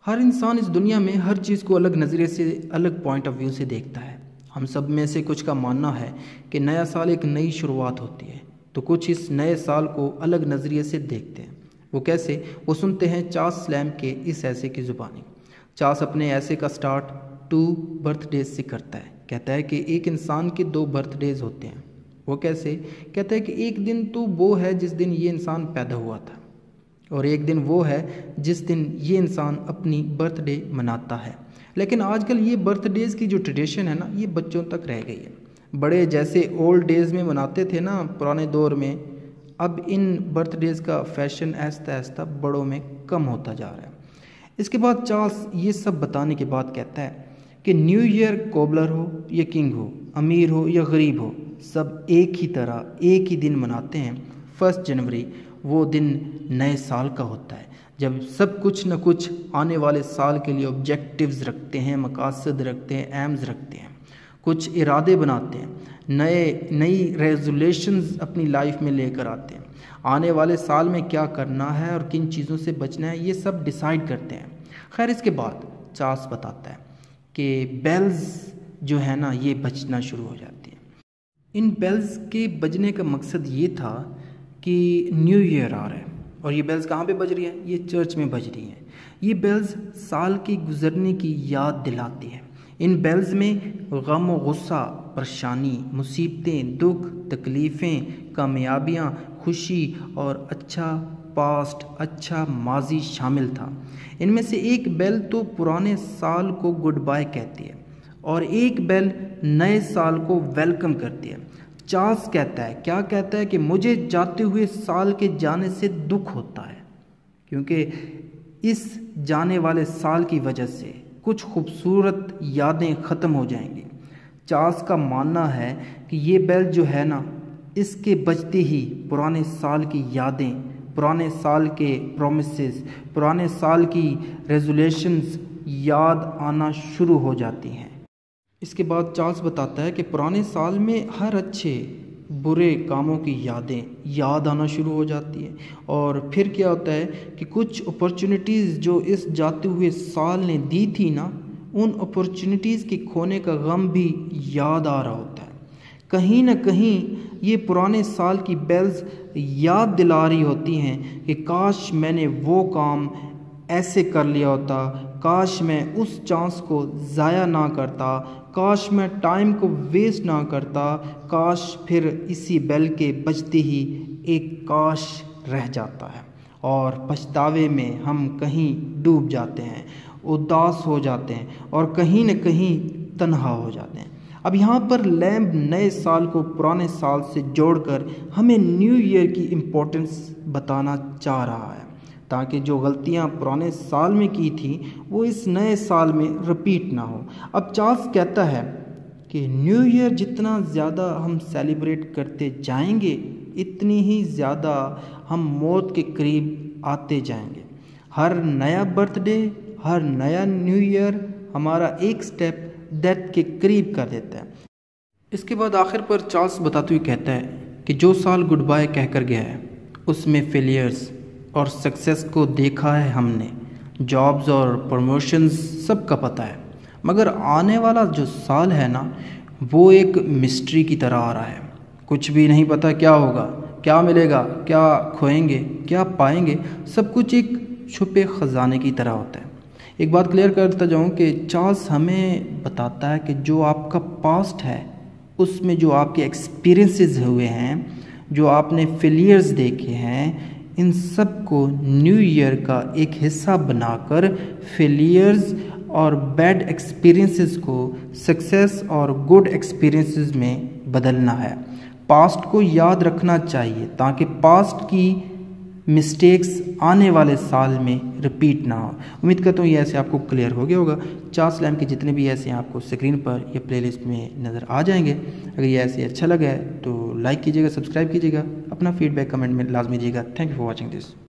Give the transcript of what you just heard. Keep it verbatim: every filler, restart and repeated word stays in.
ہر انسان اس دنیا میں ہر چیز کو الگ نظریے سے، الگ پوائنٹ آف ویو سے دیکھتا ہے۔ ہم سب میں سے کچھ کا ماننا ہے کہ نیا سال ایک نئی شروعات ہوتی ہے، تو کچھ اس نئے سال کو الگ نظریے سے دیکھتے ہیں۔ وہ کیسے؟ وہ سنتے ہیں چارلس لیمب کے اس ایسے کی زبانی۔ چارلس اپنے ایسے کا سٹارٹ ٹو برتھ ڈیز سے کرتا ہے۔ کہتا ہے کہ ایک انسان کے دو برتھ ڈیز ہوتے ہیں۔ وہ کیسے؟ کہتا ہے کہ ایک دن تو وہ ہے جس دن یہ انسان پیدا ہوا تھا، اور ایک دن وہ ہے جس دن یہ انسان اپنی برتھ ڈے مناتا ہے۔ لیکن آج کل یہ برتھ ڈیز کی جو ٹریڈیشن ہے نا، یہ بچوں تک رہ گئی ہے۔ بڑے جیسے اولڈ ڈیز میں مناتے تھے نا پرانے دور میں، اب ان برتھ ڈیز کا فیشن آہستہ آہستہ بڑوں میں کم ہوتا جا رہا ہے۔ اس کے بعد چارلس یہ سب بتانے کے بعد کہتا ہے کہ نیو ایئر کوبلر ہو یا کنگ ہو، امیر ہو یا غریب ہو، سب ایک ہی طرح ایک ہی دن مناتے ہیں۔ فرسٹ جنوری وہ دن نئے سال کا ہوتا ہے، جب سب کچھ نہ کچھ آنے والے سال کے لیے آبجیکٹیوز رکھتے ہیں، مقاصد رکھتے ہیں، ایمز رکھتے ہیں، کچھ ارادے بناتے ہیں، نئے نئی ریزولیشنز اپنی لائف میں لے کر آتے ہیں۔ آنے والے سال میں کیا کرنا ہے اور کن چیزوں سے بچنا ہے، یہ سب ڈیسائیڈ کرتے ہیں۔ خیر، اس کے بعد چارلس بتاتا ہے کہ بیلز جو ہے نا یہ بجنا شروع ہو جاتی ہیں۔ ان بیلز کے بجنے کا مقصد یہ تھا کہ نیو ایئر آ رہا ہے، اور یہ بیلز کہاں پہ بج رہی ہیں؟ یہ چرچ میں بج رہی ہیں۔ یہ بیلز سال کی گزرنے کی یاد دلاتی ہیں۔ ان بیلز میں غم و غصہ، پریشانی، مصیبتیں، دکھ، تکلیفیں، کامیابیاں، خوشی اور اچھا پاسٹ، اچھا ماضی شامل تھا۔ ان میں سے ایک بیل تو پرانے سال کو گڈ بائے کہتی ہے، اور ایک بیل نئے سال کو ویلکم کرتی ہے۔ چارلس کہتا ہے، کیا کہتا ہے کہ مجھے جاتے ہوئے سال کے جانے سے دکھ ہوتا ہے، کیونکہ اس جانے والے سال کی وجہ سے کچھ خوبصورت یادیں ختم ہو جائیں گی۔ چارلس کا ماننا ہے کہ یہ بیل جو ہے نا، اس کے بجتے ہی پرانے سال کی یادیں، پرانے سال کے پرومسز، پرانے سال کی ریزولیشنز یاد آنا شروع ہو جاتی ہیں۔ اس کے بعد چارلس بتاتا ہے کہ پرانے سال میں ہر اچھے برے کاموں کی یادیں یاد آنا شروع ہو جاتی ہیں، اور پھر کیا ہوتا ہے کہ کچھ اپرچونٹیز جو اس جاتے ہوئے سال نے دی تھی نا، ان اپرچونٹیز کے کھونے کا غم بھی یاد آ رہا ہوتا ہے۔ کہیں نہ کہیں یہ پرانے سال کی بیلز یاد دلا رہی ہوتی ہیں کہ کاش میں نے وہ کام ایسے کر لیا ہوتا، کاش میں اس چانس کو ضائع نہ کرتا، کاش میں ٹائم کو ویسٹ نہ کرتا، کاش پھر اسی بیل کے بجتے ہی ایک کاش رہ جاتا ہے، اور پچھتاوے میں ہم کہیں ڈوب جاتے ہیں، اداس ہو جاتے ہیں، اور کہیں نہ کہیں تنہا ہو جاتے ہیں۔ اب یہاں پر لیمب نئے سال کو پرانے سال سے جوڑ کر ہمیں نیو ایئر کی امپورٹنس بتانا چاہ رہا ہے، تاکہ جو غلطیاں پرانے سال میں کی تھیں وہ اس نئے سال میں رپیٹ نہ ہو۔ اب چارلس کہتا ہے کہ نیو ایئر جتنا زیادہ ہم سیلیبریٹ کرتے جائیں گے، اتنی ہی زیادہ ہم موت کے قریب آتے جائیں گے۔ ہر نیا برتھ ڈے، ہر نیا نیو ایئر ہمارا ایک سٹیپ ڈیتھ کے قریب کر دیتا ہے۔ اس کے بعد آخر پر چارلس بتاتے ہوئے کہتا ہے کہ جو سال گڈ بائے کہہ کر گیا ہے، اس میں فیلیئرز اور سکسیس کو دیکھا ہے ہم نے، جابز اور پروموشنز سب کا پتہ ہے، مگر آنے والا جو سال ہے نا، وہ ایک مسٹری کی طرح آ رہا ہے۔ کچھ بھی نہیں پتہ کیا ہوگا، کیا ملے گا، کیا کھوئیں گے، کیا پائیں گے، سب کچھ ایک چھپے خزانے کی طرح ہوتا ہے۔ ایک بات کلیئر کرتا جاؤں کہ چارلس ہمیں بتاتا ہے کہ جو آپ کا پاسٹ ہے، اس میں جو آپ کے ایکسپیرینسز ہوئے ہیں، جو آپ نے فیلیئرز دیکھے ہیں، ان سب کو نیو ایئر کا ایک حصہ بنا کر فیلیئرز اور بیڈ ایکسپیرینسز کو سکسیس اور گڈ ایکسپیرینسز میں بدلنا ہے۔ پاسٹ کو یاد رکھنا چاہیے تاکہ پاسٹ کی مسٹیکس آنے والے سال میں رپیٹ نہ ہو۔ امید کرتا ہوں یہ ایسے آپ کو کلیئر ہو گیا ہوگا۔ چارلس لیمب کے جتنے بھی ایسے ہیں آپ کو اسکرین پر یا پلے لسٹ میں نظر آ جائیں گے۔ اگر یہ ایسے اچھا لگا ہے تو لائک کیجیے گا، سبسکرائب کیجیے گا، اپنا فیڈ بیک کمنٹ میں لازمی دیجیے گا۔ Thank you for watching this.